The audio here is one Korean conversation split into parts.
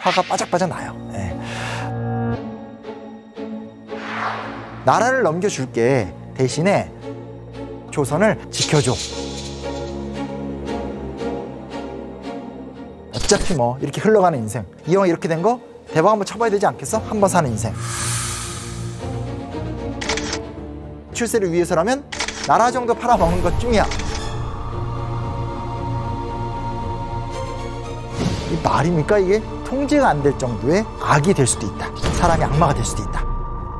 화가 바짝바짝 나요. 예. 나라를 넘겨줄게. 대신에 조선을 지켜줘. 어차피 뭐 이렇게 흘러가는 인생, 이왕 이렇게 된 거 대박 한번 쳐봐야 되지 않겠어? 한번 사는 인생. 출세를 위해서라면 나라 정도 팔아먹는 것쯤이야. 이 말입니까? 이게 통제가 안 될 정도의 악이 될 수도 있다. 사람이 악마가 될 수도 있다.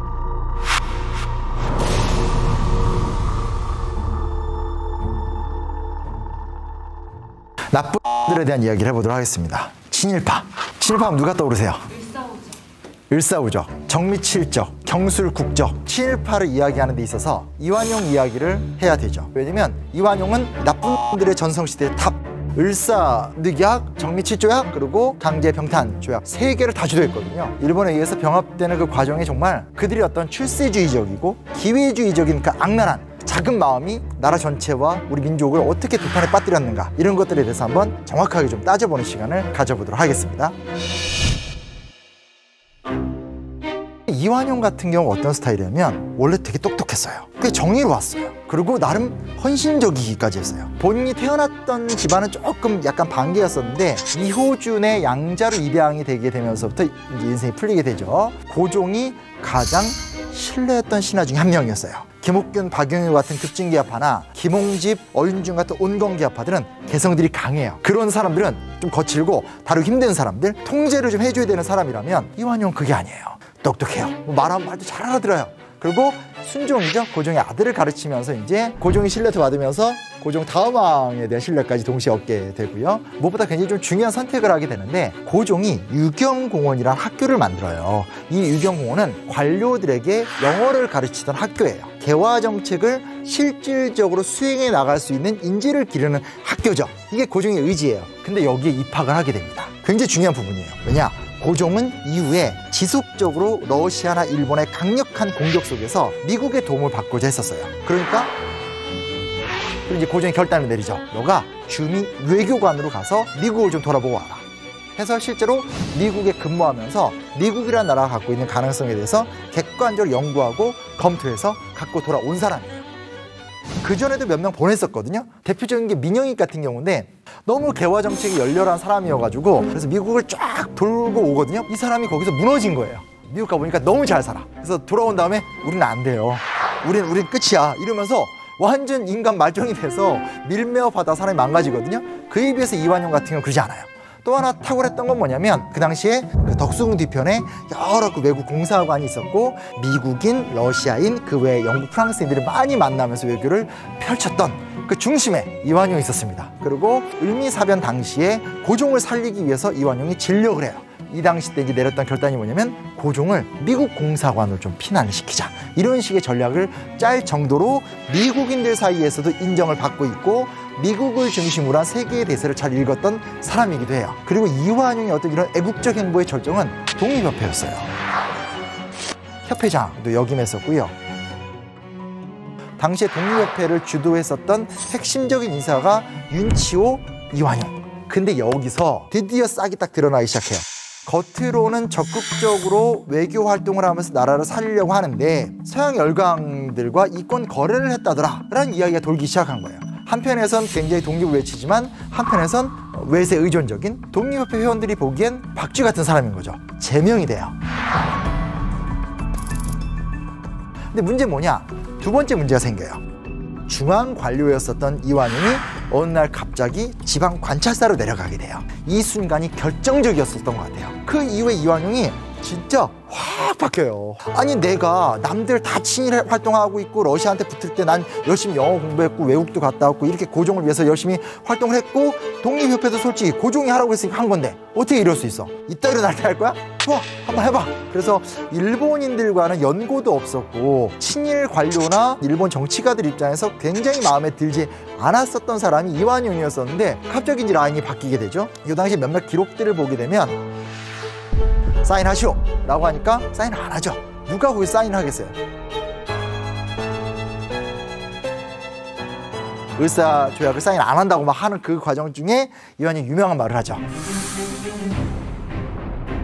나쁜 들에 대한 이야기를 해보도록 하겠습니다. 친일파. 친일파하면 누가 떠오르세요? 을사오적, 정미칠적, 경술국적, 친일파를 이야기하는 데 있어서 이완용 이야기를 해야 되죠. 왜냐면 이완용은 나쁜 놈들의 전성시대의 탑, 을사늑약, 정미칠조약, 그리고 강제병탄조약 3개를 다 주도했거든요. 일본에 의해서 병합되는 그 과정이 정말 그들이 어떤 출세주의적이고 기회주의적인 그 악랄한 작은 마음이 나라 전체와 우리 민족을 어떻게 비판에 빠뜨렸는가, 이런 것들에 대해서 한번 정확하게 좀 따져보는 시간을 가져보도록 하겠습니다. 이완용 같은 경우 어떤 스타일이냐면 원래 되게 똑똑했어요. 꽤 정의로웠어요. 그리고 나름 헌신적이기까지 했어요. 본인이 태어났던 집안은 조금 약간 반계였었는데 이호준의 양자로 입양이 되게 되면서부터 이제 인생이 풀리게 되죠. 고종이 가장 신뢰했던 신하 중에 한 명이었어요. 김옥균, 박영일 같은 급진기합파나 김홍집, 어윤중 같은 온건기합파들은 개성들이 강해요. 그런 사람들은 좀 거칠고 다루기 힘든 사람들, 통제를 좀 해줘야 되는 사람이라면 이완용은 그게 아니에요. 똑똑해요. 말하면 말도 잘 알아들어요. 그리고 순종이죠. 고종의 아들을 가르치면서 이제 고종이 신뢰도 받으면서 고종 다음 왕에 대한 신뢰까지 동시에 얻게 되고요. 무엇보다 굉장히 좀 중요한 선택을 하게 되는데, 고종이 유경공원이라는 학교를 만들어요. 이 유경공원은 관료들에게 영어를 가르치던 학교예요. 개화 정책을 실질적으로 수행해 나갈 수 있는 인재를 기르는 학교죠. 이게 고종의 의지예요. 근데 여기에 입학을 하게 됩니다. 굉장히 중요한 부분이에요. 왜냐? 고종은 이후에 지속적으로 러시아나 일본의 강력한 공격 속에서 미국의 도움을 받고자 했었어요. 그러니까 이제 고종이 결단을 내리죠. 너가 주미 외교관으로 가서 미국을 좀 돌아보고 와라. 해서 실제로 미국에 근무하면서 미국이라는 나라가 갖고 있는 가능성에 대해서 객관적으로 연구하고 검토해서 갖고 돌아온 사람이에요. 그전에도 몇 명 보냈었거든요. 대표적인 게 민영익 같은 경우인데 너무 개화 정책이 열렬한 사람이어가지고 그래서 미국을 쫙 돌고 오거든요. 이 사람이 거기서 무너진 거예요. 미국 가보니까 너무 잘 살아. 그래서 돌아온 다음에 우리는 안 돼요. 우린 끝이야. 이러면서 완전 인간 말종이 돼서 밀매업하다 사람이 망가지거든요. 그에 비해서 이완용 같은 경우는 그러지 않아요. 또 하나 탁월했던 건 뭐냐면 그 당시에 그 덕수궁 뒤편에 여러 그 외국 공사관이 있었고 미국인, 러시아인, 그 외에 영국, 프랑스인들이 많이 만나면서 외교를 펼쳤던 그 중심에 이완용이 있었습니다. 그리고 을미사변 당시에 고종을 살리기 위해서 이완용이 진력을 해요. 이 당시 때 이제 내렸던 결단이 뭐냐면 고종을 미국 공사관으로 좀 피난을 시키자, 이런 식의 전략을 짤 정도로 미국인들 사이에서도 인정을 받고 있고 미국을 중심으로 한 세계의 대세를 잘 읽었던 사람이기도 해요. 그리고 이완용의 어떤 이런 애국적 행보의 절정은 독립협회였어요. 협회장도 역임했었고요. 당시에 독립협회를 주도했었던 핵심적인 인사가 윤치호, 이완용. 근데 여기서 드디어 싹이 딱 드러나기 시작해요. 겉으로는 적극적으로 외교 활동을 하면서 나라를 살리려고 하는데 서양 열강들과 이권 거래를 했다더라 라는 이야기가 돌기 시작한 거예요. 한편에선 굉장히 독립을 외치지만 한편에선 외세 의존적인 독립협회 회원들이 보기엔 박쥐 같은 사람인 거죠. 제명이 돼요. 근데 문제 뭐냐? 두 번째 문제가 생겨요. 중앙 관료였었던 이완용이 어느 날 갑자기 지방 관찰사로 내려가게 돼요. 이 순간이 결정적이었었던 것 같아요. 그 이후에 이완용이 진짜 확 바뀌어요. 아니 내가 남들 다 친일 활동하고 있고 러시아한테 붙을 때 난 열심히 영어 공부했고 외국도 갔다 왔고 이렇게 고종을 위해서 열심히 활동을 했고 독립협회도 솔직히 고종이 하라고 했으니까 한 건데 어떻게 이럴 수 있어? 이따위로 날 때 할 거야? 좋아, 한번 해봐. 그래서 일본인들과는 연고도 없었고 친일 관료나 일본 정치가들 입장에서 굉장히 마음에 들지 않았었던 사람이 이완용이었었는데 갑자기 이제 라인이 바뀌게 되죠. 이 당시 몇몇 기록들을 보게 되면 사인하시오 라고 하니까 사인 안 하죠. 누가 거기 사인하겠어요? 을사조약을 사인 안 한다고 막 하는 그 과정 중에 이완용이 유명한 말을 하죠.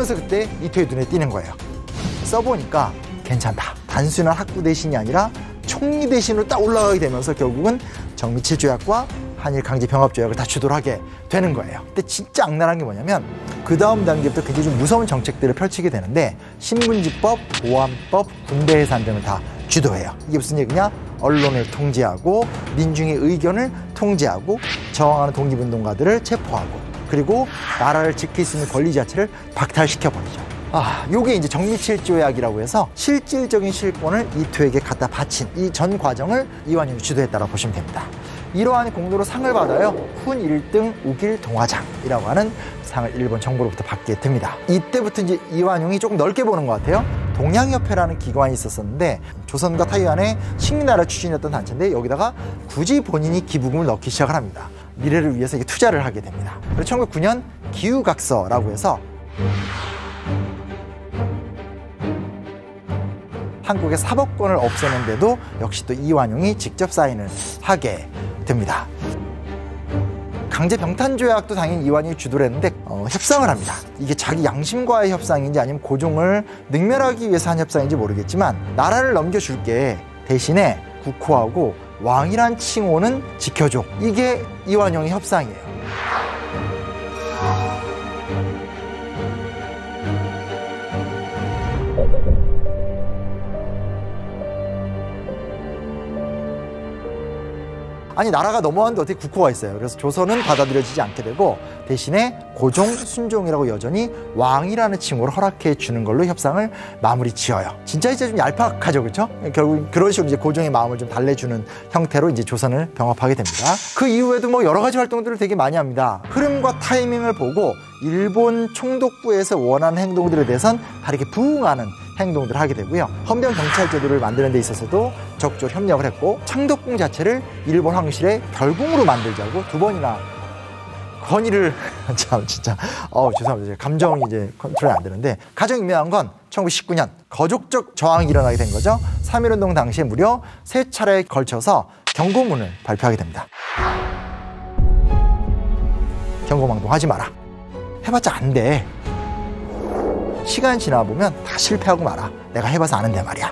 그러면서 그때 이토의 눈에 띄는 거예요. 써보니까 괜찮다. 단순한 학부 대신이 아니라 총리 대신으로 딱 올라가게 되면서 결국은 정미칠 조약과 한일 강제 병합 조약을 다 주도를 하게 되는 거예요. 근데 진짜 악랄한 게 뭐냐면 그 다음 단계부터 굉장히 좀 무서운 정책들을 펼치게 되는데 신분지법, 보안법, 군대 해산 등을 다 주도해요. 이게 무슨 얘기냐? 언론을 통제하고 민중의 의견을 통제하고 저항하는 독립운동가들을 체포하고 그리고 나라를 지킬 수 있는 권리 자체를 박탈시켜버리죠. 요게 이제 정미칠 조약이라고 해서 실질적인 실권을 이토에게 갖다 바친 이 전 과정을 이완용이 주도했다고 보시면 됩니다. 이러한 공로로 상을 받아요. 훈 1등 우길 동화장이라고 하는 상을 일본 정부로부터 받게 됩니다. 이때부터 이제 이완용이 조금 넓게 보는 것 같아요. 동양협회라는 기관이 있었었는데 조선과 타이완의 식민나라를 추진했던 단체인데 여기다가 굳이 본인이 기부금을 넣기 시작을 합니다. 미래를 위해서 이게 투자를 하게 됩니다. 그리고 1909년 기후각서라고 해서 한국의 사법권을 없애는데도 역시 또 이완용이 직접 사인을 하게 됩니다. 강제병탄조약도 당연히 이완용이 주도를 했는데 협상을 합니다. 이게 자기 양심과의 협상인지 아니면 고종을 능멸하기 위해서 한 협상인지 모르겠지만 나라를 넘겨줄게 대신에 국호하고 왕이란 칭호는 지켜줘. 이게 이완용의 협상이에요. 아니 나라가 넘어왔는데 어떻게 국호가 있어요. 그래서 조선은 받아들여지지 않게 되고 대신에 고종, 순종이라고 여전히 왕이라는 칭호를 허락해 주는 걸로 협상을 마무리 지어요. 진짜 이제 좀 얄팍하죠, 그렇죠? 결국 그런 식으로 이제 고종의 마음을 좀 달래주는 형태로 이제 조선을 병합하게 됩니다. 그 이후에도 뭐 여러 가지 활동들을 되게 많이 합니다. 흐름과 타이밍을 보고 일본 총독부에서 원하는 행동들에 대해선 다르게 부응하는 행동들을 하게 되고요. 헌병 경찰 제도를 만드는 데 있어서도 적극 협력을 했고 창덕궁 자체를 일본 황실의 별궁으로 만들자고 2번이나 건의를 참 진짜 죄송합니다. 감정이 이제 컨트롤이 안 되는데 가장 유명한 건 1919년 거족적 저항이 일어나게 된 거죠. 3.1운동 당시에 무려 3차례에 걸쳐서 경고문을 발표하게 됩니다. 경고망동 하지 마라. 해봤자 안 돼. 시간 지나보면 다 실패하고 말아. 내가 해봐서 아는데 말이야.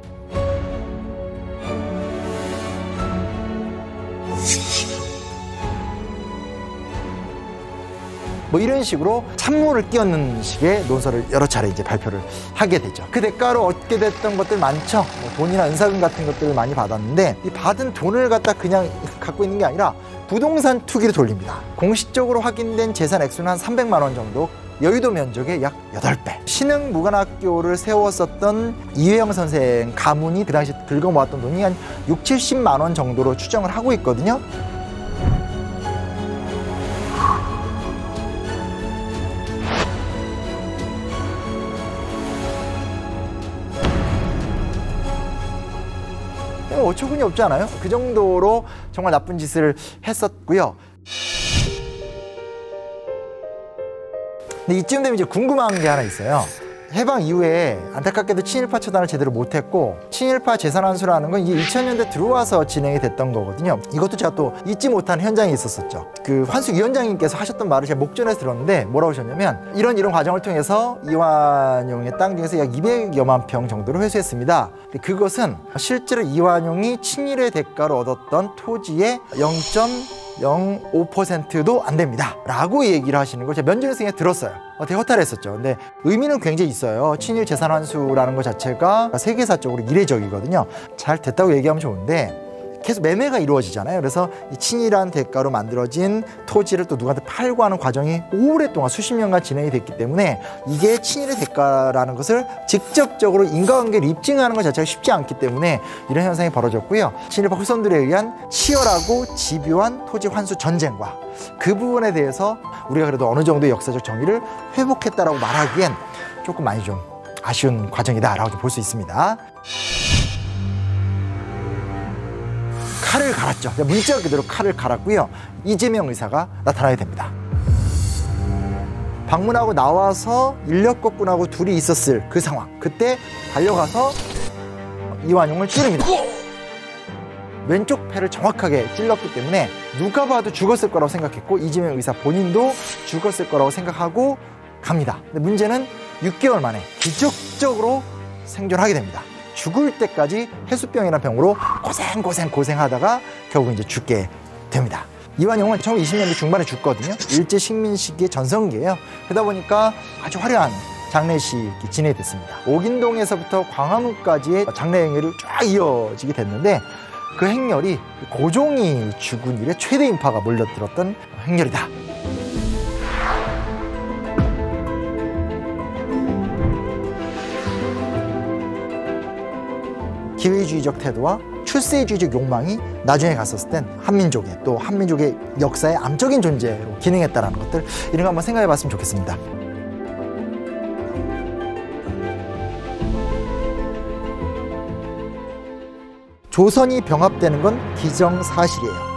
뭐 이런 식으로 찬물을 끼얹는 식의 논설을 여러 차례 이제 발표를 하게 되죠. 그 대가로 얻게 됐던 것들 많죠. 뭐 돈이나 은사금 같은 것들을 많이 받았는데 이 받은 돈을 갖다 그냥 갖고 있는 게 아니라 부동산 투기로 돌립니다. 공식적으로 확인된 재산 액수는 한 300만 원 정도, 여의도 면적의 약 8배. 신흥무관학교를 세웠었던 이회영 선생 가문이 그 당시 긁어모았던 돈이 한 6, 70만 원 정도로 추정을 하고 있거든요. 어처구니 없지 않아요? 그 정도로 정말 나쁜 짓을 했었고요. 근데 이쯤 되면 이제 궁금한 게 하나 있어요. 해방 이후에 안타깝게도 친일파 처단을 제대로 못했고 친일파 재산환수라는 건 이게 2000년대 들어와서 진행이 됐던 거거든요. 이것도 제가 또 잊지 못한 현장이 있었었죠. 그 환수위원장님께서 하셨던 말을 제가 목전에서 들었는데 뭐라고 하셨냐면 이런 과정을 통해서 이완용의 땅 중에서 약 200여만 평 정도를 회수했습니다. 근데 그것은 실제로 이완용이 친일의 대가로 얻었던 토지의 0.05%도 안 됩니다 라고 얘기를 하시는 걸 제가 면전에서 들었어요. 되게 허탈했었죠. 근데 의미는 굉장히 있어요. 친일 재산 환수라는 것 자체가 세계사적으로 이례적이거든요. 잘 됐다고 얘기하면 좋은데 계속 매매가 이루어지잖아요. 그래서 이 친일한 대가로 만들어진 토지를 또 누구한테 팔고 하는 과정이 오랫동안 수십 년간 진행이 됐기 때문에 이게 친일의 대가라는 것을 직접적으로 인과관계를 입증하는 것 자체가 쉽지 않기 때문에 이런 현상이 벌어졌고요. 친일파 후손들에 의한 치열하고 집요한 토지 환수 전쟁과 그 부분에 대해서 우리가 그래도 어느 정도의 역사적 정의를 회복했다라고 말하기엔 조금 많이 좀 아쉬운 과정이다라고 볼 수 있습니다. 칼을 갈았죠. 문자 그대로 칼을 갈았고요. 이재명 의사가 나타나게 됩니다. 방문하고 나와서 인력거꾼하고 둘이 있었을 그 상황. 그때 달려가서 이완용을 찌릅니다. 왼쪽 패를 정확하게 찔렀기 때문에 누가 봐도 죽었을 거라고 생각했고 이재명 의사 본인도 죽었을 거라고 생각하고 갑니다. 근데 문제는 6개월 만에 기적적으로 생존하게 됩니다. 죽을 때까지 해수병이라는 병으로 고생하다가 결국 이제 죽게 됩니다. 이완용은 1920년대 중반에 죽거든요. 일제 식민 시기의 전성기예요. 그러다 보니까 아주 화려한 장례식이 진행이 됐습니다. 옥인동에서부터 광화문까지의 장례 행렬이 쫙 이어지게 됐는데 그 행렬이 고종이 죽은 이래 최대 인파가 몰려들었던 행렬이다. 기회주의적 태도와 출세주의적 욕망이 나중에 갔었을 땐 한민족의 또 한민족의 역사의 암적인 존재로 기능했다는 것들, 이런 거 한번 생각해 봤으면 좋겠습니다. 조선이 병합되는 건 기정사실이에요.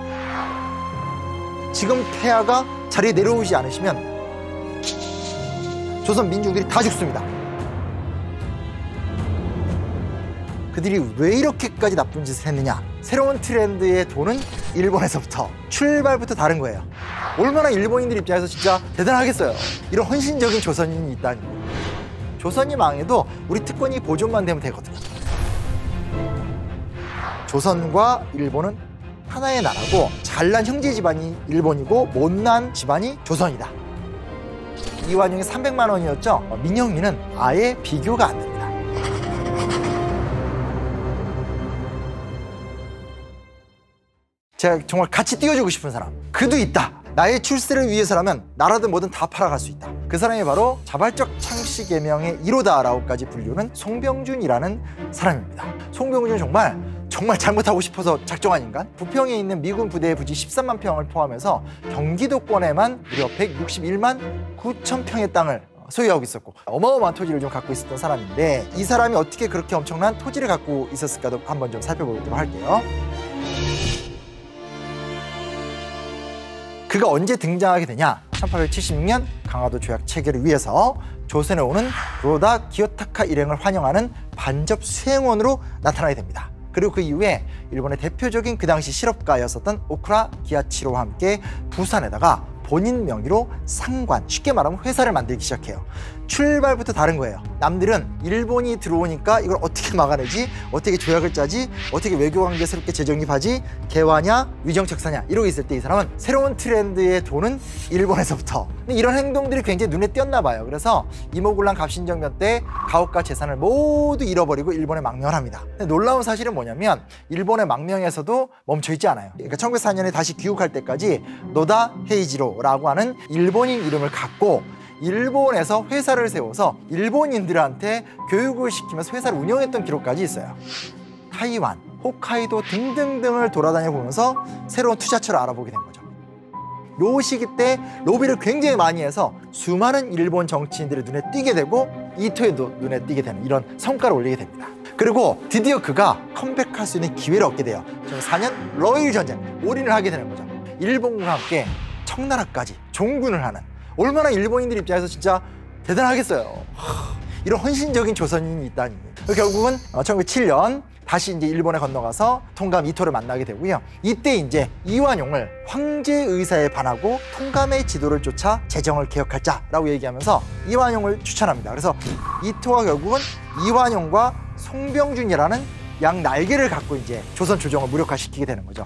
지금 태아가 자리에 내려오지 않으시면 조선 민중들이 다 죽습니다. 그들이 왜 이렇게까지 나쁜 짓을 했느냐? 새로운 트렌드의 도는 일본에서부터 출발부터 다른 거예요. 얼마나 일본인들 입장에서 진짜 대단하겠어요. 이런 헌신적인 조선인이 있다니. 조선이 망해도 우리 특권이 보존만 되면 되거든요. 조선과 일본은 하나의 나라고, 잘난 형제 집안이 일본이고 못난 집안이 조선이다. 이완용이 300만 원이었죠. 민영미는 아예 비교가 안 됩니다. 제가 정말 같이 뛰어주고 싶은 사람, 그도 있다. 나의 출세를 위해서라면 나라든 뭐든 다 팔아갈 수 있다. 그 사람이 바로 자발적 창씨 개명의 1호다라고까지 불리는 송병준이라는 사람입니다. 송병준은 정말 잘못하고 싶어서 작정한 인간. 부평에 있는 미군 부대의 부지 13만 평을 포함해서 경기도권에만 무려 161만 9천 평의 땅을 소유하고 있었고, 어마어마한 토지를 좀 갖고 있었던 사람인데, 이 사람이 어떻게 그렇게 엄청난 토지를 갖고 있었을까도 한번 좀 살펴보도록 할게요. 그가 언제 등장하게 되냐? 1876년 강화도 조약 체결을 위해서 조선에 오는 로다 기요타카 일행을 환영하는 반접 수행원으로 나타나게 됩니다. 그리고 그 이후에 일본의 대표적인 그 당시 실업가였었던 오쿠라 기야치로와 함께 부산에다가 본인 명의로 상관, 쉽게 말하면 회사를 만들기 시작해요. 출발부터 다른 거예요. 남들은 일본이 들어오니까 이걸 어떻게 막아내지, 어떻게 조약을 짜지, 어떻게 외교관계 새롭게 재정립하지, 개화냐 위정책사냐 이러고 있을 때 이 사람은 새로운 트렌드의 도는 일본에서부터. 근데 이런 행동들이 굉장히 눈에 띄었나 봐요. 그래서 이모군란 갑신정변 때 가옥과 재산을 모두 잃어버리고 일본에 망명을 합니다. 근데 놀라운 사실은 뭐냐면 일본의 망명에서도 멈춰있지 않아요. 그러니까 1904년에 다시 귀국할 때까지 노다 헤이지로라고 하는 일본인 이름을 갖고 일본에서 회사를 세워서 일본인들한테 교육을 시키면서 회사를 운영했던 기록까지 있어요. 타이완, 홋카이도 등등등을 돌아다녀 보면서 새로운 투자처를 알아보게 된 거죠. 요 시기 때 로비를 굉장히 많이 해서 수많은 일본 정치인들의 눈에 띄게 되고 이토에도 눈에 띄게 되는 이런 성과를 올리게 됩니다. 그리고 드디어 그가 컴백할 수 있는 기회를 얻게 돼요. 1904년 러일 전쟁 올인을 하게 되는 거죠. 일본과 함께 청나라까지 종군을 하는, 얼마나 일본인들 입장에서 진짜 대단하겠어요. 이런 헌신적인 조선인이 있다니. 결국은 1907년 다시 이제 일본에 건너가서 통감 이토를 만나게 되고요. 이때 이제 이완용을 황제 의사에 반하고 통감의 지도를 쫓아 재정을 개혁하자라고 얘기하면서 이완용을 추천합니다. 그래서 이토가 결국은 이완용과 송병준이라는 양 날개를 갖고 이제 조선 조정을 무력화시키게 되는 거죠.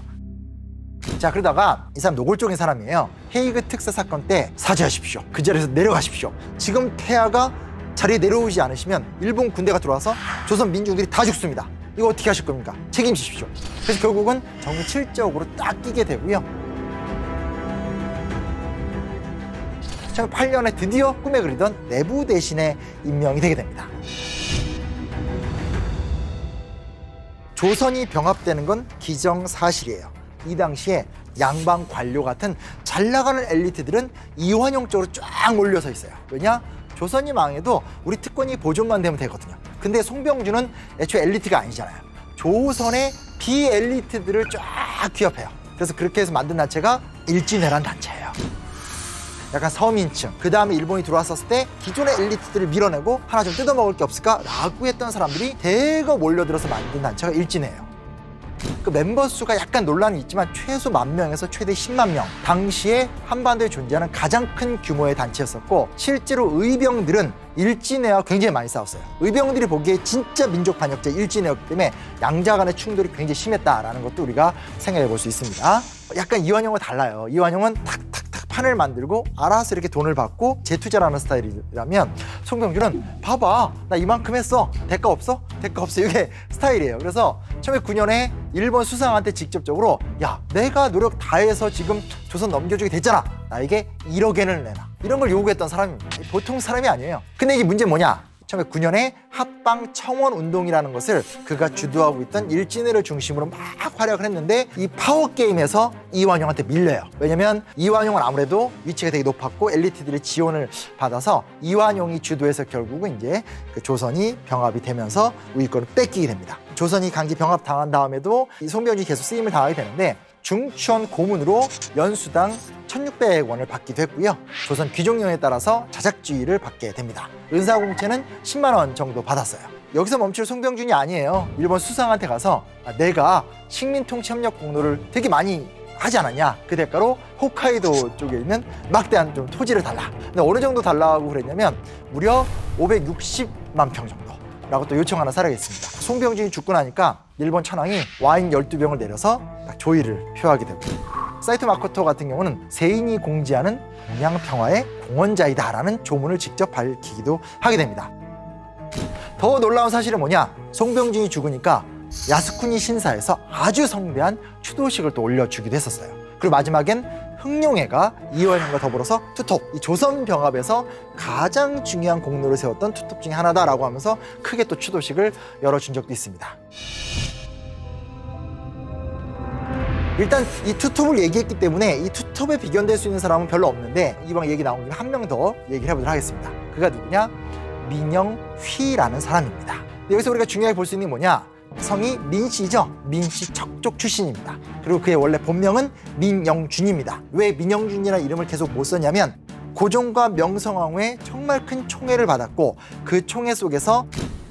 자, 그러다가 이 사람 노골적인 사람이에요. 헤이그 특사 사건 때 사죄하십시오. 그 자리에서 내려가십시오. 지금 태아가 자리에 내려오지 않으시면 일본 군대가 들어와서 조선 민중들이 다 죽습니다. 이거 어떻게 하실 겁니까? 책임지십시오. 그래서 결국은 정칠적으로 딱 끼게 되고요. 1908년에 드디어 꿈에 그리던 내부 대신에 임명이 되게 됩니다. 조선이 병합되는 건 기정사실이에요. 이 당시에 양방 관료 같은 잘 나가는 엘리트들은 이완용 쪽으로 쫙 몰려서 있어요. 왜냐? 조선이 망해도 우리 특권이 보존만 되면 되거든요. 근데 송병준은 애초에 엘리트가 아니잖아요. 조선의 비엘리트들을 쫙 규합해요. 그래서 그렇게 해서 만든 단체가 일진회란 단체예요. 약간 서민층, 그 다음에 일본이 들어왔었을 때 기존의 엘리트들을 밀어내고 하나 좀 뜯어먹을 게 없을까? 라고 했던 사람들이 대거 몰려들어서 만든 단체가 일진회예요. 그 멤버 수가 약간 논란이 있지만 최소 10,000명에서 최대 10만 명. 당시에 한반도에 존재하는 가장 큰 규모의 단체였었고 실제로 의병들은 일진회와 굉장히 많이 싸웠어요. 의병들이 보기에 진짜 민족 반역자 일진회였기 때문에 양자 간의 충돌이 굉장히 심했다라는 것도 우리가 생각해 볼 수 있습니다. 약간 이완용과 달라요. 이완용은 탁탁탁 판을 만들고 알아서 이렇게 돈을 받고 재투자를 하는 스타일이라면 송병준은 봐봐 나 이만큼 했어 대가 없어? 대가 없어 이게 스타일이에요. 그래서 1909년에 일본 수상한테 직접적으로 야 내가 노력 다해서 지금 조선 넘겨주게 됐잖아 나에게 1억엔을 내놔 이런 걸 요구했던 사람입니다. 보통 사람이 아니에요. 근데 이게 문제는 뭐냐 1909년에 합방 청원운동이라는 것을 그가 주도하고 있던 일진회를 중심으로 막 활약을 했는데 이 파워게임에서 이완용한테 밀려요. 왜냐면 이완용은 아무래도 위치가 되게 높았고 엘리트들의 지원을 받아서 이완용이 주도해서 결국은 이제 그 조선이 병합이 되면서 우위권을 뺏기게 됩니다. 조선이 강제 병합 당한 다음에도 이 송병준이 계속 쓰임을 당하게 되는데 중추원 고문으로 연수당 1,600원을 받기도 했고요. 조선 귀족령에 따라서 자작주의를 받게 됩니다. 은사공채는 10만 원 정도 받았어요. 여기서 멈출 송병준이 아니에요. 일본 수상한테 가서 내가 식민통치협력 공로를 되게 많이 하지 않았냐. 그 대가로 홋카이도 쪽에 있는 막대한 좀 토지를 달라. 근데 어느 정도 달라고 그랬냐면 무려 560만 평 정도 라고 또 요청하는 사례가 있습니다. 송병준이 죽고 나니까 일본 천황이 와인 12병을 내려서 딱 조의를 표하게 되고 사이토 마코토 같은 경우는 세인이 공지하는 동양평화의 공헌자이다 라는 조문을 직접 밝히기도 하게 됩니다. 더 놀라운 사실은 뭐냐 송병준이 죽으니까 야스쿠니 신사에서 아주 성대한 추도식을 또 올려주기도 했었어요. 그리고 마지막엔 흥룡회가 이완용과 더불어서 투톱, 이 조선 병합에서 가장 중요한 공로를 세웠던 투톱 중에 하나다라고 하면서 크게 또 추도식을 열어준 적도 있습니다. 일단 이 투톱을 얘기했기 때문에 이 투톱에 비견될 수 있는 사람은 별로 없는데 이왕 얘기 나온 김에 한 명 더 얘기를 해보도록 하겠습니다. 그가 누구냐? 민영휘라는 사람입니다. 여기서 우리가 중요하게 볼 수 있는 게 뭐냐? 성이 민씨죠. 민씨 척족 출신입니다. 그리고 그의 원래 본명은 민영준입니다. 왜 민영준이라는 이름을 계속 못 썼냐면 고종과 명성황후의 정말 큰 총애를 받았고 그 총애 속에서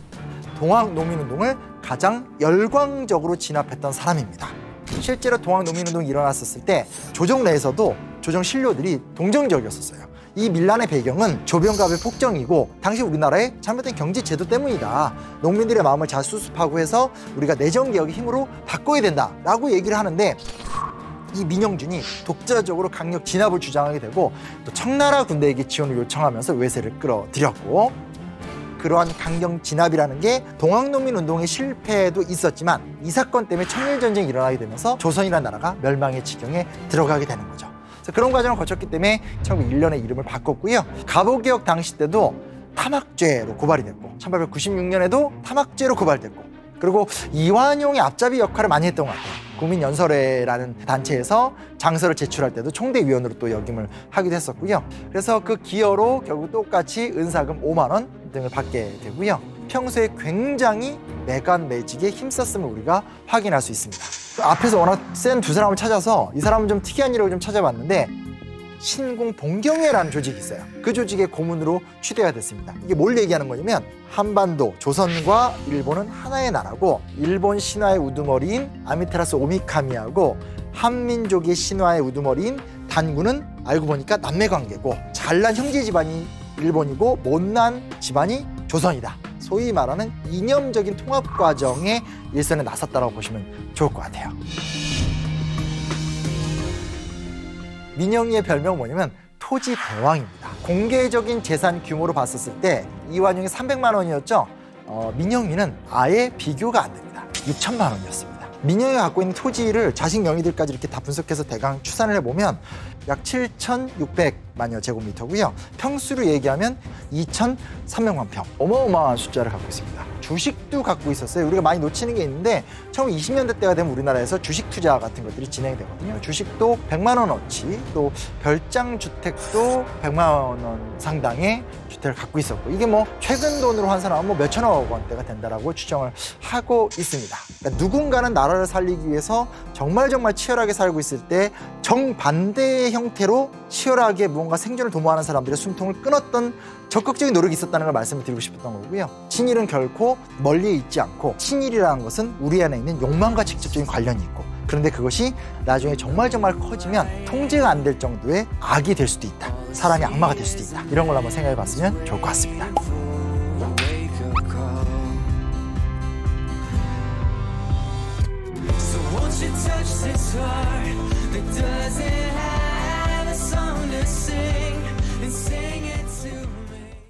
동학농민운동을 가장 열광적으로 진압했던 사람입니다. 실제로 동학농민운동이 일어났었을 때 조정 내에서도 조정 신료들이 동정적이었었어요. 이 밀란의 배경은 조병갑의 폭정이고 당시 우리나라의 잘못된 경제 제도 때문이다. 농민들의 마음을 잘 수습하고 해서 우리가 내정개혁의 힘으로 바꿔야 된다라고 얘기를 하는데 이 민영준이 독자적으로 강력 진압을 주장하게 되고 또 청나라 군대에게 지원을 요청하면서 외세를 끌어들였고 그러한 강경 진압이라는 게 동학농민운동의 실패도 있었지만 이 사건 때문에 청일전쟁이 일어나게 되면서 조선이라는 나라가 멸망의 지경에 들어가게 되는 거죠. 그런 과정을 거쳤기 때문에 1901년에 이름을 바꿨고요. 갑오개혁 당시 때도 탐학죄로 고발이 됐고 1896년에도 탐학죄로 고발됐고 그리고 이완용의 앞잡이 역할을 많이 했던 것 같아요. 국민연설회라는 단체에서 장서를 제출할 때도 총대위원으로 또 역임을 하기도 했었고요. 그래서 그 기여로 결국 똑같이 은사금 5만 원 등을 받게 되고요. 평소에 굉장히 매간매직에 힘썼음을 우리가 확인할 수 있습니다. 앞에서 워낙 센 두 사람을 찾아서 이 사람은 좀 특이한 이력을 좀 찾아봤는데 신궁 봉경회라는 조직이 있어요. 그 조직의 고문으로 취재가 됐습니다. 이게 뭘 얘기하는 거냐면 한반도, 조선과 일본은 하나의 나라고 일본 신화의 우두머리인 아미테라스 오미카미하고 한민족의 신화의 우두머리인 단군은 알고 보니까 남매관계고 잘난 형제 집안이 일본이고 못난 집안이 조선이다. 소위 말하는 이념적인 통합 과정의 일선에 나섰다고 보시면 좋을 것 같아요. 민영이의 별명은 뭐냐면 토지 대왕입니다. 공개적인 재산 규모로 봤었을 때 이완용이 300만 원이었죠. 민영이는 아예 비교가 안 됩니다. 6천만 원이었습니다. 민영이가 갖고 있는 토지를 자식 명의들까지 이렇게 다 분석해서 대강 추산을 해보면 약 7,600만여 제곱미터고요. 평수로 얘기하면 2,300만 평. 어마어마한 숫자를 갖고 있습니다. 주식도 갖고 있었어요. 우리가 많이 놓치는 게 있는데 1920년대 때가 되면 우리나라에서 주식 투자 같은 것들이 진행이 되거든요. 주식도 100만 원어치, 또 별장 주택도 100만 원 상당의 주택을 갖고 있었고 이게 뭐 최근 돈으로 환산하면 뭐 몇천억 원대가 된다라고 추정을 하고 있습니다. 그러니까 누군가는 나라를 살리기 위해서 정말 치열하게 살고 있을 때 정반대의 형태로 치열하게 무언가 생존을 도모하는 사람들의 숨통을 끊었던 적극적인 노력이 있었다는 걸 말씀을 드리고 싶었던 거고요. 친일은 결코 멀리 있지 않고, 친일이라는 것은 우리 안에 있는 욕망과 직접적인 관련이 있고, 그런데 그것이 나중에 정말 커지면 통제가 안 될 정도의 악이 될 수도 있다. 사람이 악마가 될 수도 있다. 이런 걸 한번 생각해 봤으면 좋을 것 같습니다. Won't you touch this heart that doesn't have a song to sing and sing it?